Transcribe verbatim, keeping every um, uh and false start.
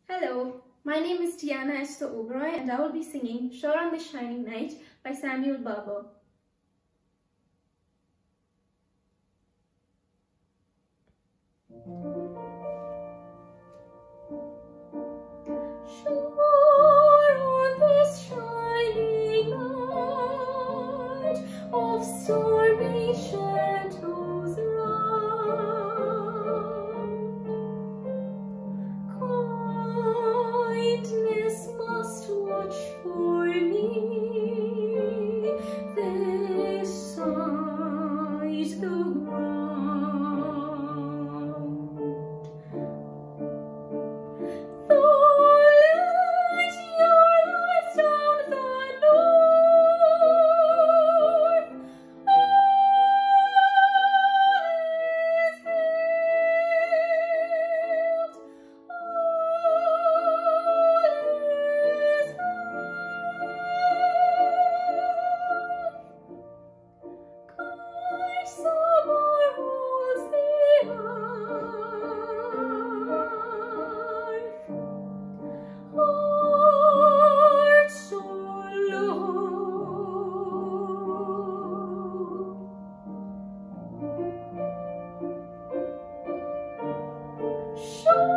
Hello, my name is Tiana Esther Oberoi and I will be singing Sure on This Shining Night by Samuel Barber. Sure on this shining night of stormy shadows around, kindness must watch for me this side the ground. Though let your lights down the north, sure.